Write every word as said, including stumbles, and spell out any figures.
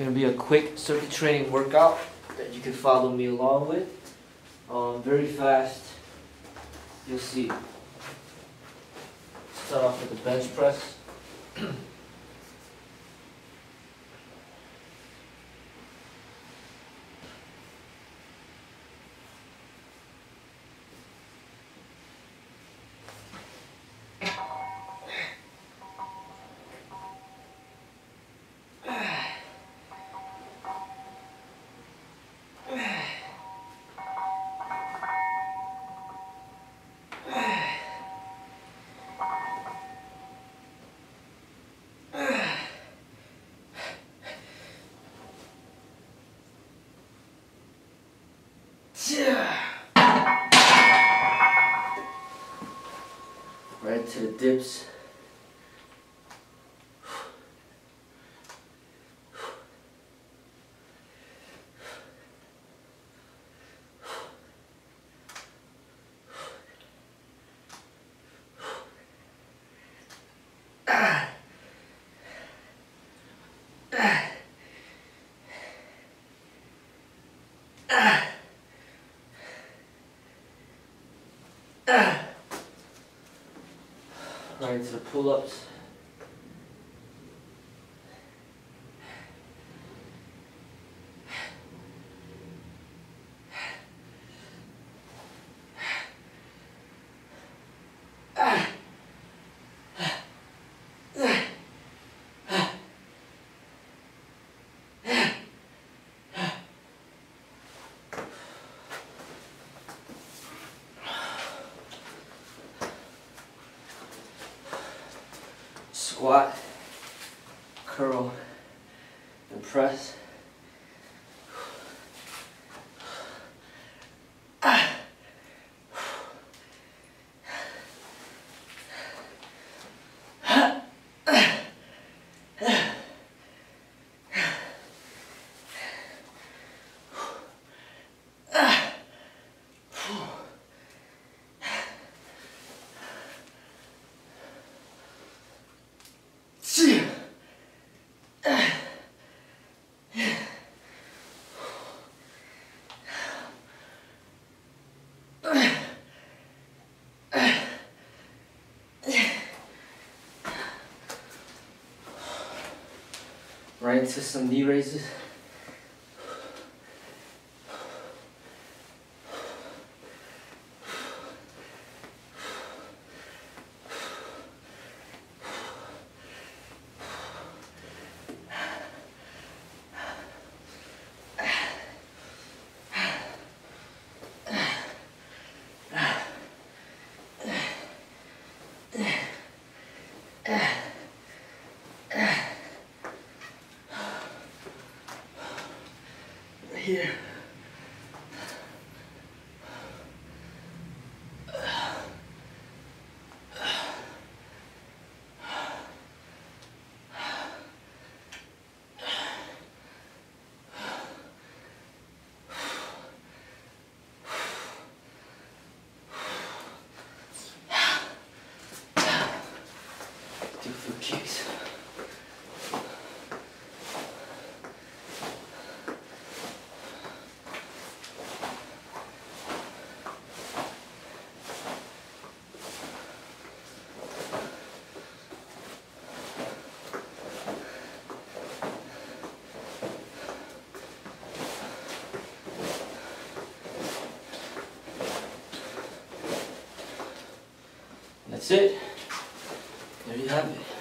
gonna be a quick circuit training workout that you can follow me along with. Um, very fast. You'll see. Start off with the bench press. Right to the dips. Right to the pull-ups. Squat, curl, and press. Right into some knee raises. Here. Do a few kicks. That's it. There you have it.